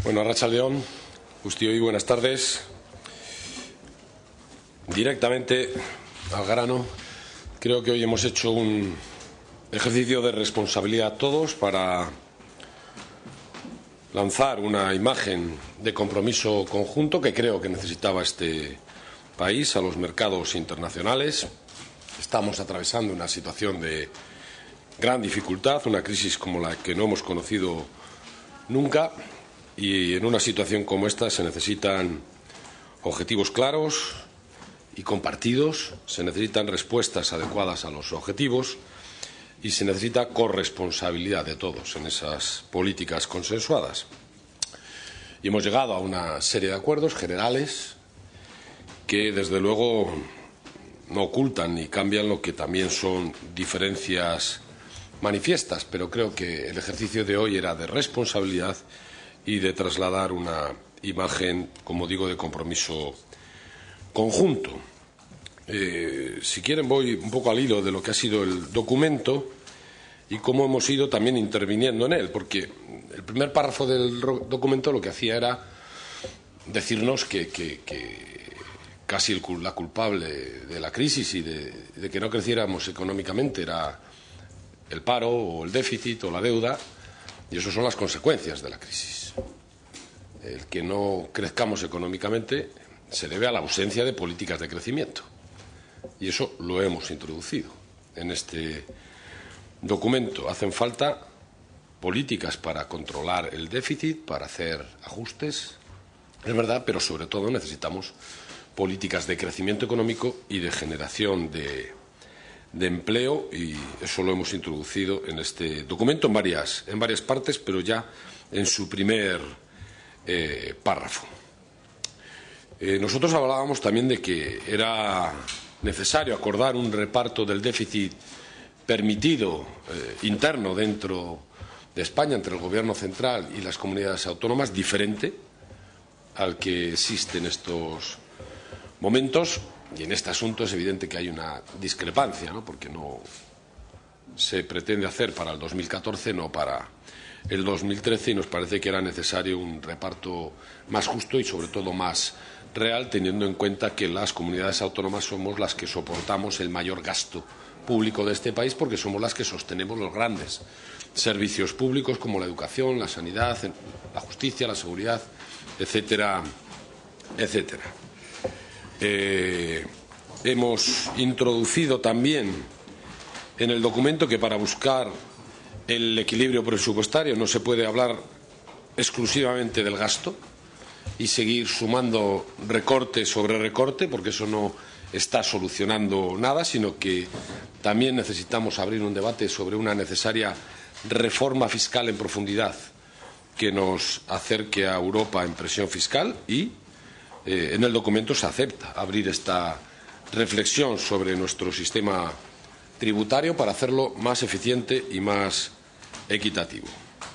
Bueno, arratsaldeon, guztioi, buenas tardes. Directamente al grano, creo que hoy hemos hecho un ejercicio de responsabilidad todos para lanzar una imagen de compromiso conjunto que creo que necesitaba este país a los mercados internacionales. Estamos atravesando una situación de gran dificultad, una crisis como la que no hemos conocido nunca, y en una situación como esta se necesitan objetivos claros y compartidos, se necesitan respuestas adecuadas a los objetivos y se necesita corresponsabilidad de todos en esas políticas consensuadas. Y hemos llegado a una serie de acuerdos generales que, desde luego, no ocultan ni cambian lo que también son diferencias manifiestas, pero creo que el ejercicio de hoy era de responsabilidad y de trasladar una imagen, como digo, de compromiso conjunto. Si quieren, voy un poco al hilo de lo que ha sido el documento y cómo hemos ido también interviniendo en él, porque el primer párrafo del documento lo que hacía era decirnos que casi la culpable de la crisis y de que no creciéramos económicamente era el paro o el déficit o la deuda, y eso son las consecuencias de la crisis. El que no crezcamos económicamente se debe a la ausencia de políticas de crecimiento, y eso lo hemos introducido en este documento. Hacen falta políticas para controlar el déficit, para hacer ajustes, es verdad, pero sobre todo necesitamos políticas de crecimiento económico y de generación de empleo, y eso lo hemos introducido en este documento en varias partes, pero ya en su primer párrafo. Nosotros hablábamos también de que era necesario acordar un reparto del déficit permitido interno dentro de España entre el Gobierno central y las comunidades autónomas diferente al que existe en estos momentos. Y en este asunto es evidente que hay una discrepancia, ¿no? Porque no se pretende hacer para el 2014, no para el 2013, y nos parece que era necesario un reparto más justo y sobre todo más real, teniendo en cuenta que las comunidades autónomas somos las que soportamos el mayor gasto público de este país, porque somos las que sostenemos los grandes servicios públicos como la educación, la sanidad, la justicia, la seguridad, etcétera, etcétera. Hemos introducido también en el documento que para buscar el equilibrio presupuestario no se puede hablar exclusivamente del gasto y seguir sumando recorte sobre recorte, porque eso no está solucionando nada, sino que también necesitamos abrir un debate sobre una necesaria reforma fiscal en profundidad que nos acerque a Europa en presión fiscal, y en el documento se acepta abrir esta reflexión sobre nuestro sistema tributario para hacerlo más eficiente y más equitativo.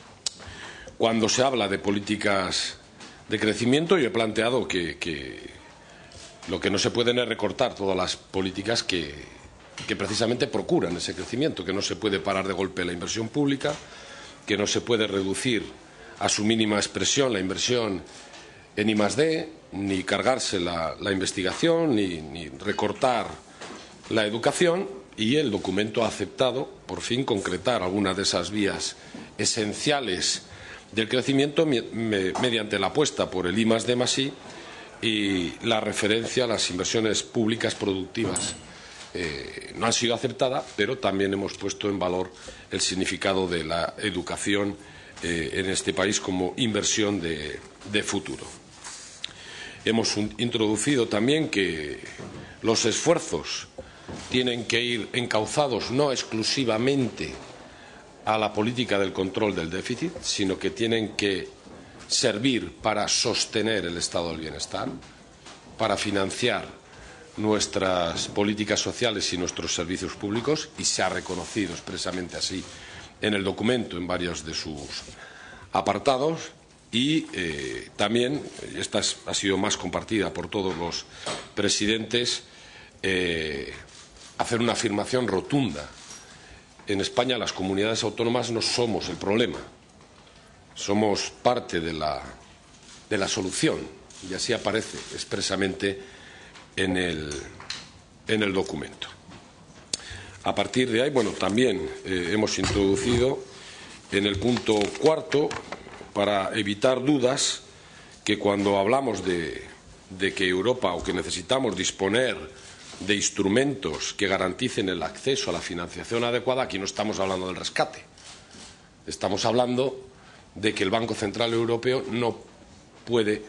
Cuando se habla de políticas de crecimiento, yo he planteado que lo que no se pueden es recortar todas las políticas que precisamente procuran ese crecimiento, que no se puede parar de golpe la inversión pública, que no se puede reducir a su mínima expresión la inversión en I+D, ni cargarse la investigación, ni recortar la educación, y el documento ha aceptado, por fin, concretar algunas de esas vías esenciales del crecimiento mediante la apuesta por el I+D+I y la referencia a las inversiones públicas productivas. No han sido aceptadas, pero también hemos puesto en valor el significado de la educación en este país como inversión de futuro. Hemos introducido también que los esfuerzos tienen que ir encauzados no exclusivamente a la política del control del déficit, sino que tienen que servir para sostener el estado del bienestar, para financiar nuestras políticas sociales y nuestros servicios públicos, y se ha reconocido expresamente así en el documento en varios de sus apartados. Y también, esta ha sido más compartida por todos los presidentes, hacer una afirmación rotunda. En España las comunidades autónomas no somos el problema, somos parte de la de la solución, y así aparece expresamente en el documento. A partir de ahí, bueno, también hemos introducido en el punto cuarto, para evitar dudas, que cuando hablamos de que Europa o que necesitamos disponer de instrumentos que garanticen el acceso a la financiación adecuada, aquí no estamos hablando del rescate. Estamos hablando de que el Banco Central Europeo no puede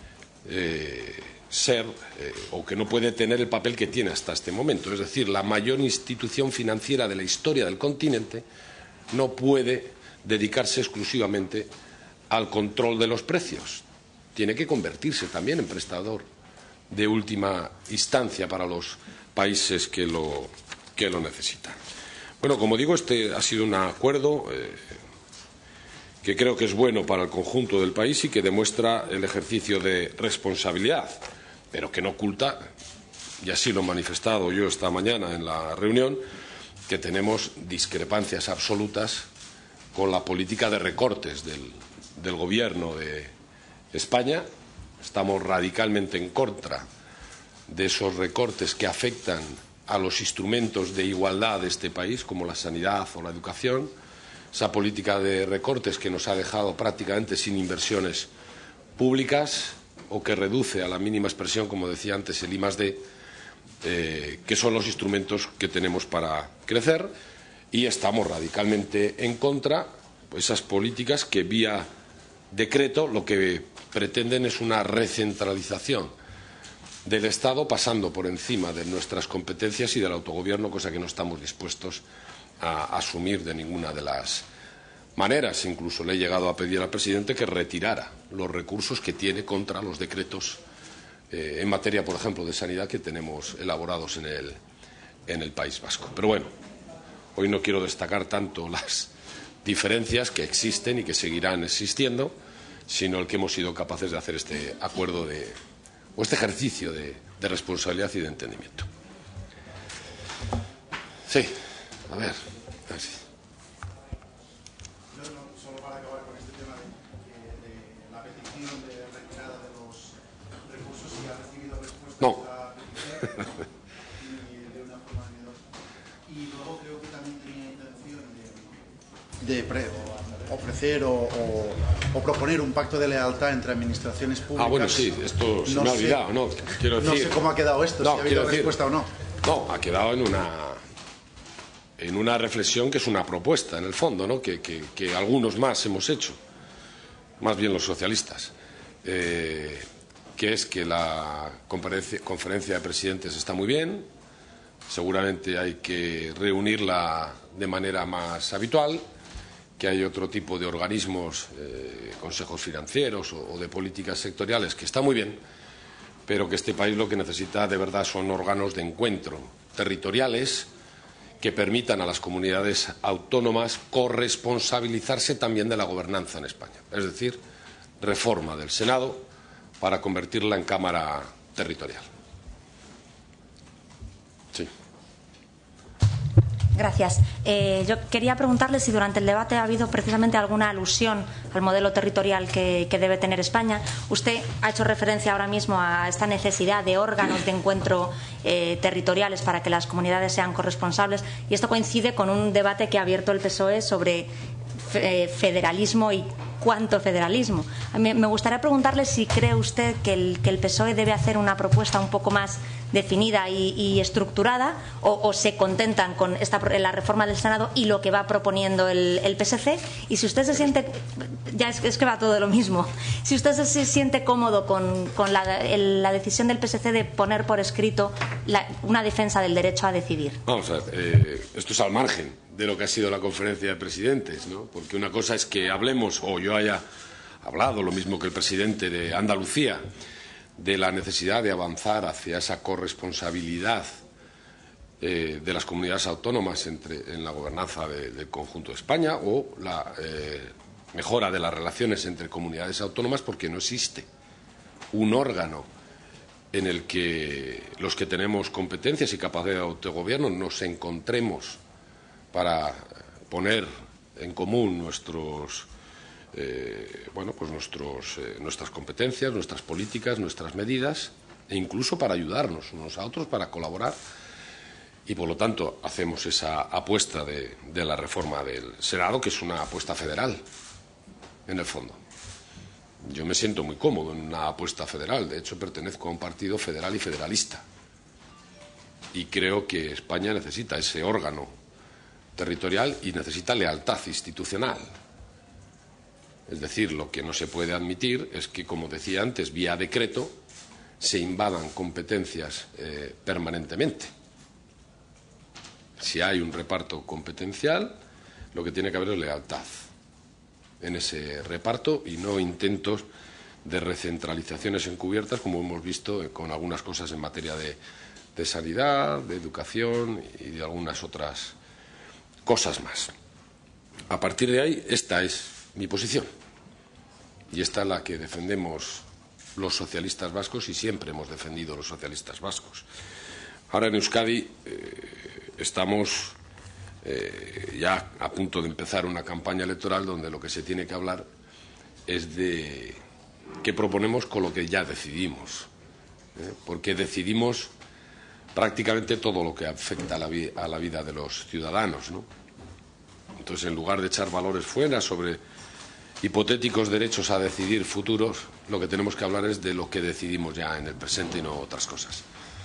ser o que no puede tener el papel que tiene hasta este momento. Es decir, la mayor institución financiera de la historia del continente no puede dedicarse exclusivamente al control de los precios. Tiene que convertirse también en prestador de última instancia para los países que lo necesitan. Bueno, como digo, este ha sido un acuerdo que creo que es bueno para el conjunto del país y que demuestra el ejercicio de responsabilidad, pero que no oculta, y así lo he manifestado yo esta mañana en la reunión, que tenemos discrepancias absolutas con la política de recortes del Gobierno de España. Estamos radicalmente en contra de esos recortes que afectan a los instrumentos de igualdad de este país, como la sanidad o la educación. Esa política de recortes que nos ha dejado prácticamente sin inversiones públicas o que reduce a la mínima expresión, como decía antes, el I+D, que son los instrumentos que tenemos para crecer, y estamos radicalmente en contra de esas políticas que vía decreto lo que pretenden es una recentralización del Estado, pasando por encima de nuestras competencias y del autogobierno, cosa que no estamos dispuestos a asumir de ninguna de las maneras. Incluso le he llegado a pedir al presidente que retirara los recursos que tiene contra los decretos en materia, por ejemplo, de sanidad que tenemos elaborados en el País Vasco. Pero bueno, hoy no quiero destacar tanto las diferencias que existen y que seguirán existiendo, sino el que hemos sido capaces de hacer este acuerdo o este ejercicio de responsabilidad y de entendimiento. Sí, a ver. Solo para acabar con este tema de la petición de retirada de los recursos, si ha recibido respuesta No. a la petición y de una forma ni de otra. Y luego creo que también tenía intención de ofrecer o proponer un pacto de lealtad entre administraciones públicas. Ah, bueno, sí, esto se me ha olvidado, ¿no? Quiero decir, no sé cómo ha quedado esto, si ha habido respuesta o no. No, ha quedado en una reflexión que es una propuesta, en el fondo, ¿no? Que algunos más hemos hecho, más bien los socialistas, que es que la conferencia de presidentes está muy bien, seguramente hay que reunirla de manera más habitual, que hay otro tipo de organismos, consejos financieros o de políticas sectoriales, que está muy bien, pero que este país lo que necesita de verdad son órganos de encuentro territoriales que permitan a las comunidades autónomas corresponsabilizarse también de la gobernanza en España. Es decir, reforma del Senado para convertirla en Cámara territorial. Sí. Gracias. Yo quería preguntarle si durante el debate ha habido precisamente alguna alusión al modelo territorial que debe tener España. Usted ha hecho referencia ahora mismo a esta necesidad de órganos de encuentro territoriales para que las comunidades sean corresponsables, y esto coincide con un debate que ha abierto el PSOE sobre federalismo y cuánto federalismo. A mí me gustaría preguntarle si cree usted que el PSOE debe hacer una propuesta un poco más definida y estructurada, o se contentan con la reforma del Senado y lo que va proponiendo el PSC, y si usted se siente, ya es que va todo lo mismo, si usted se siente cómodo con la decisión del PSC de poner por escrito una defensa del derecho a decidir. Vamos a ver, esto es al margen de lo que ha sido la conferencia de presidentes, ¿no? Porque una cosa es que hablemos, o yo haya hablado, lo mismo que el presidente de Andalucía, de la necesidad de avanzar hacia esa corresponsabilidad de las comunidades autónomas en la gobernanza del conjunto de España, o la mejora de las relaciones entre comunidades autónomas, porque no existe un órgano en el que los que tenemos competencias y capacidad de autogobierno nos encontremos para poner en común nuestros bueno, pues nuestras competencias, nuestras políticas, nuestras medidas, e incluso para ayudarnos unos a otros, para colaborar. Y, por lo tanto, hacemos esa apuesta de la reforma del Senado, que es una apuesta federal, en el fondo. Yo me siento muy cómodo en una apuesta federal. De hecho, pertenezco a un partido federal y federalista. Y creo que España necesita ese órgano territorial y necesita lealtad institucional. Es decir, lo que no se puede admitir es que, como decía antes, vía decreto se invadan competencias permanentemente. Si hay un reparto competencial, lo que tiene que haber es lealtad en ese reparto y no intentos de recentralizaciones encubiertas, como hemos visto con algunas cosas en materia de sanidad, de educación y de algunas otras cosas más. A partir de ahí, esta es mi posición y esta es la que defendemos los socialistas vascos y siempre hemos defendido los socialistas vascos. Ahora en Euskadi estamos ya a punto de empezar una campaña electoral donde lo que se tiene que hablar es de qué proponemos con lo que ya decidimos, porque decidimos prácticamente todo lo que afecta a la vida de los ciudadanos, ¿no? Entonces, en lugar de echar valores fuera sobre hipotéticos derechos a decidir futuros, lo que tenemos que hablar es de lo que decidimos ya en el presente y no otras cosas.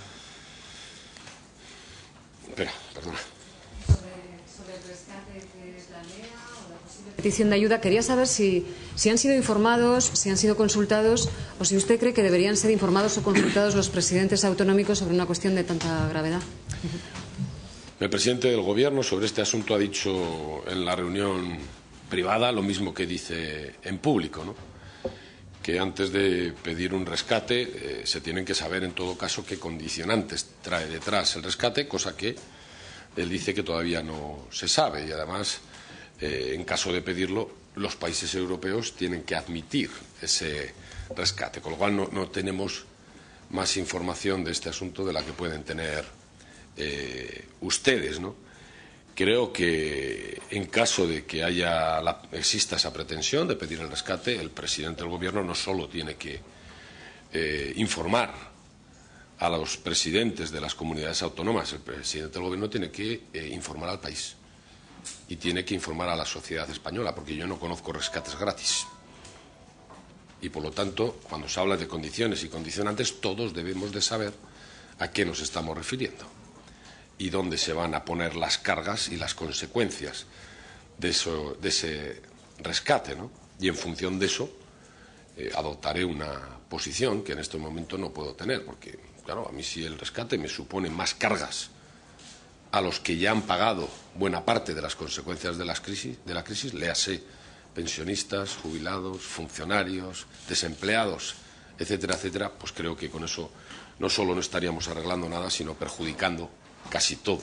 Espera, perdona. Sobre el rescate que planea o la posible petición de ayuda, quería saber si han sido informados, si han sido consultados o si usted cree que deberían ser informados o consultados los presidentes autonómicos sobre una cuestión de tanta gravedad. El presidente del Gobierno sobre este asunto ha dicho en la reunión privada lo mismo que dice en público, ¿no? Que antes de pedir un rescate se tienen que saber en todo caso qué condicionantes trae detrás el rescate, cosa que él dice que todavía no se sabe y además en caso de pedirlo los países europeos tienen que admitir ese rescate, con lo cual no tenemos más información de este asunto de la que pueden tener ustedes, ¿no? Creo que en caso de que exista esa pretensión de pedir el rescate, el presidente del Gobierno no solo tiene que informar a los presidentes de las comunidades autónomas, el presidente del Gobierno tiene que informar al país y tiene que informar a la sociedad española, porque yo no conozco rescates gratis. Y, por lo tanto, cuando se habla de condiciones y condicionantes, todos debemos de saber a qué nos estamos refiriendo y dónde se van a poner las cargas y las consecuencias de ese rescate, ¿no? Y en función de eso adoptaré una posición que en este momento no puedo tener, porque, claro, a mí si el rescate me supone más cargas a los que ya han pagado buena parte de las consecuencias de la crisis, léase pensionistas, jubilados, funcionarios, desempleados, etcétera, etcétera, pues creo que con eso no solo no estaríamos arreglando nada, sino perjudicando casi todo.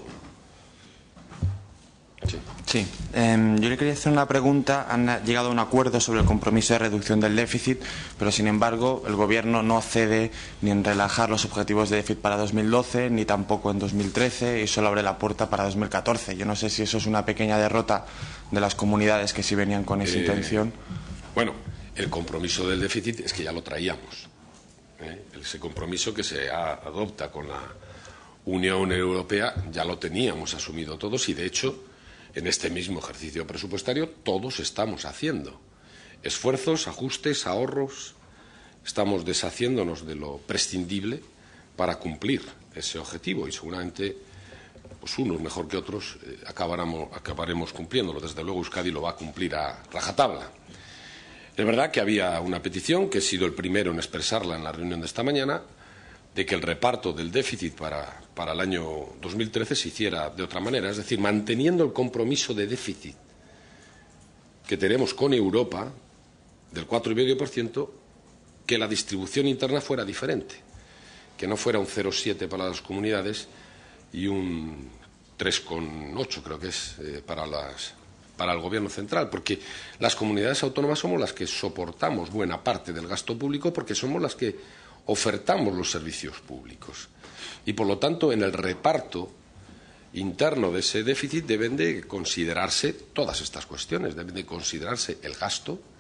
Sí. Yo le quería hacer una pregunta. Han llegado a un acuerdo sobre el compromiso de reducción del déficit, pero sin embargo el Gobierno no cede ni en relajar los objetivos de déficit para 2012 ni tampoco en 2013 y solo abre la puerta para 2014. Yo no sé si eso es una pequeña derrota de las comunidades que sí venían con esa intención. Bueno, el compromiso del déficit es que ya lo traíamos. Ese compromiso que se adopta con la Unión Europea ya lo teníamos asumido todos y, de hecho, en este mismo ejercicio presupuestario todos estamos haciendo esfuerzos, ajustes, ahorros, estamos deshaciéndonos de lo prescindible para cumplir ese objetivo y seguramente pues unos mejor que otros acabaremos cumpliéndolo. Desde luego Euskadi lo va a cumplir a rajatabla. Es verdad que había una petición, que he sido el primero en expresarla en la reunión de esta mañana, de que el reparto del déficit para el año 2013 se hiciera de otra manera, es decir, manteniendo el compromiso de déficit que tenemos con Europa del 4,5%, que la distribución interna fuera diferente, que no fuera un 0,7 para las comunidades y un 3,8 creo que es para el Gobierno central, porque las comunidades autónomas somos las que soportamos buena parte del gasto público porque somos las que ofertamos los servicios públicos y, por lo tanto, en el reparto interno de ese déficit deben de considerarse todas estas cuestiones, deben de considerarse el gasto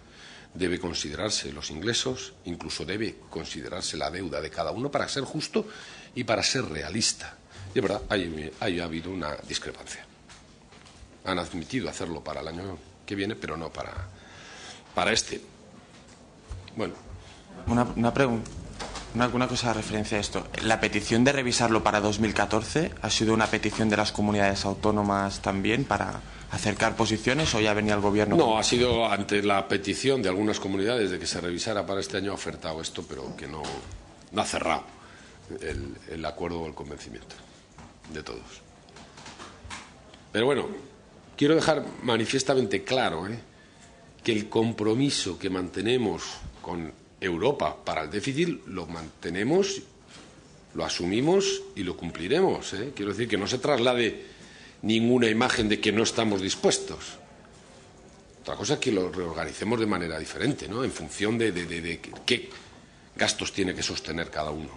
debe considerarse los ingresos, incluso debe considerarse la deuda de cada uno para ser justo y para ser realista. Y es verdad, ahí ha habido una discrepancia. Han admitido hacerlo para el año que viene, pero no para este. Bueno. Una pregunta. Una cosa de referencia a esto. ¿La petición de revisarlo para 2014 ha sido una petición de las comunidades autónomas también para acercar posiciones o ya venía el Gobierno? No, ha sido ante la petición de algunas comunidades de que se revisara para este año, ha ofertado esto, pero que no ha cerrado el acuerdo o el convencimiento de todos. Pero bueno, quiero dejar manifiestamente claro que el compromiso que mantenemos con Europa para el déficit lo mantenemos, lo asumimos y lo cumpliremos. Quiero decir que no se traslade ninguna imagen de que no estamos dispuestos. Otra cosa es que lo reorganicemos de manera diferente, ¿no? En función de qué gastos tiene que sostener cada uno.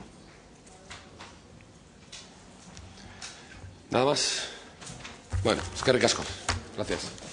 Nada más. Bueno, eskerrik asko. Gracias.